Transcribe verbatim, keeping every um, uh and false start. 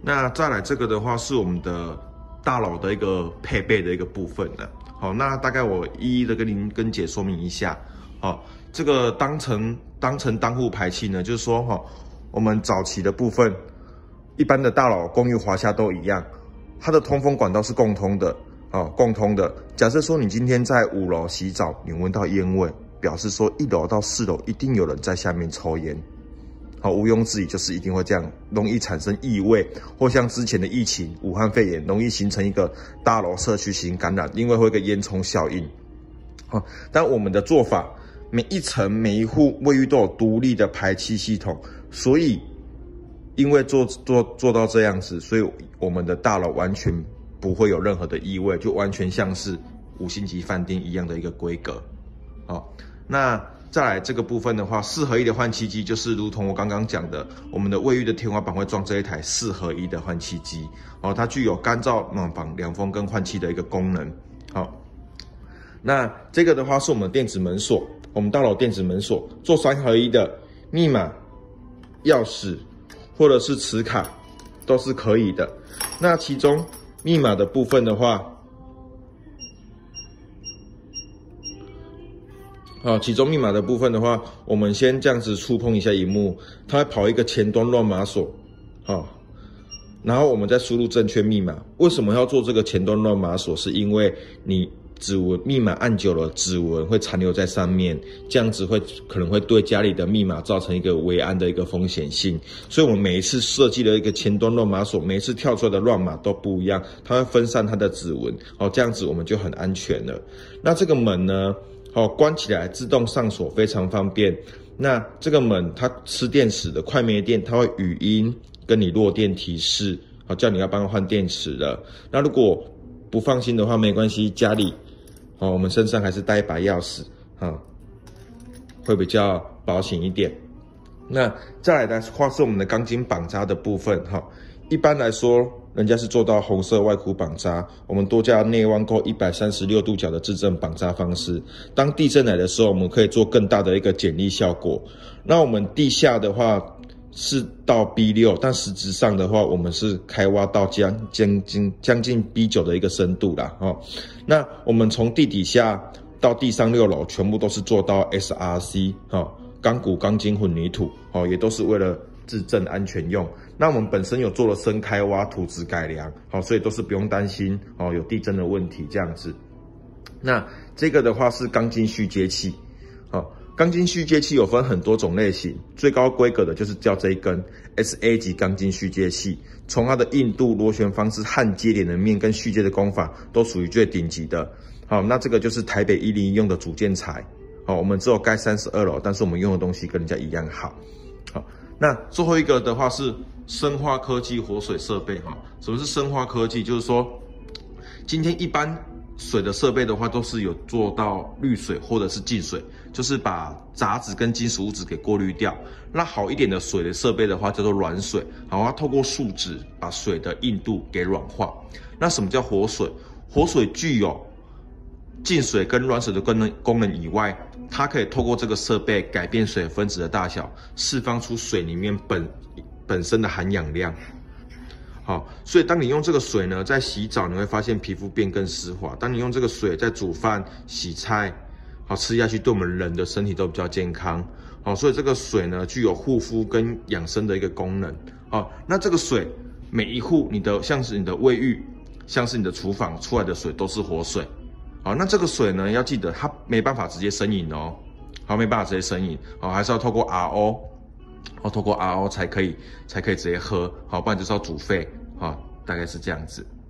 那再来这个的话是我们的大楼的一个配备的一个部分了。好，那大概我一一的跟您跟姐说明一下。好，这个当层当层当户排气呢，就是说哈，我们早期的部分，一般的大楼公寓华夏都一样，它的通风管道是共通的。哦，共通的。假设说你今天在五楼洗澡，你闻到烟味，表示说一楼到四楼一定有人在下面抽烟。好，毋庸置疑，就是一定会这样，容易产生异味，或像之前的疫情，武汉肺炎，容易形成一个大楼社区型感染，因为会有一个烟囱效应。好，但我们的做法，每一层每一户卫浴都有独立的排气系统，所以因为做做做到这样子，所以我们的大楼完全不会有任何的异味，就完全像是五星级饭店一样的一个规格。好，那再来这个部分的话，四合一的换气机就是如同我刚刚讲的，我们的卫浴的天花板会装这一台四合一的换气机。哦，它具有干燥、暖房、凉风跟换气的一个功能。好，那这个的话是我们的电子门锁，我们大楼电子门锁做三合一的，密码、钥匙或者是磁卡都是可以的。那其中密码的部分的话，好，其中密码的部分的话，我们先这样子触碰一下萤幕，它会跑一个前端乱码锁，好，然后我们再输入正确密码。为什么要做这个前端乱码锁？是因为你指纹密码按久了，指纹会残留在上面，这样子会可能会对家里的密码造成一个危安的一个风险性。所以我们每一次设计的一个前端乱码锁，每一次跳出来的乱码都不一样，它会分散它的指纹，哦，这样子我们就很安全了。那这个门呢，哦，关起来自动上锁非常方便。那这个门它吃电池的，快没电，它会语音跟你落电提示，好，叫你要帮它换电池了。那如果不放心的话，没关系，家里哦，我们身上还是带一把钥匙，啊，会比较保险一点。那再来的话是我们的钢筋绑扎的部分，哈，一般来说，人家是做到红色外箍绑扎，我们多加内弯钩一百三十六度角的自正绑扎方式。当地震来的时候，我们可以做更大的一个剪力效果。那我们地下的话是到 B 六，但实质上的话，我们是开挖到将将近将近 B 九的一个深度啦，哦。那我们从地底下到地上六楼，全部都是做到 S R C， 哦，钢骨、钢筋混凝土，哦，也都是为了自震安全用。那我们本身有做了深开挖、土质改良，好，所以都是不用担心哦有地震的问题这样子。那这个的话是钢筋续接器，好。钢筋续接器有分很多种类型，最高规格的就是叫这一根 S A 级钢筋续接器，从它的硬度、螺旋方式、焊接连的面跟续接的工法都属于最顶级的。好，那这个就是台北一零一用的主建材。好，我们只有盖三十二楼，但是我们用的东西跟人家一样好。好，那最后一个的话是生化科技活水设备。哈，什么是生化科技？就是说，今天一般水的设备的话，都是有做到滤水或者是净水，就是把杂质跟金属物质给过滤掉。那好一点的水的设备的话，叫做软水，好，它透过树脂把水的硬度给软化。那什么叫活水？活水具有净水跟软水的功能功能以外，它可以透过这个设备改变水分子的大小，释放出水里面本本身的含氧量。好，所以当你用这个水呢，在洗澡你会发现皮肤变更湿滑。当你用这个水在煮饭、洗菜，好，吃下去对我们人的身体都比较健康。好，所以这个水呢，具有护肤跟养生的一个功能。好，那这个水每一户你的像是你的卫浴，像是你的厨房出来的水都是活水。好，那这个水呢，要记得它没办法直接生饮哦。好，没办法直接生饮，好，还是要透过 R O。哦，透过 R O 才可以，才可以直接喝，好，不然就是要煮沸，好，大概是这样子。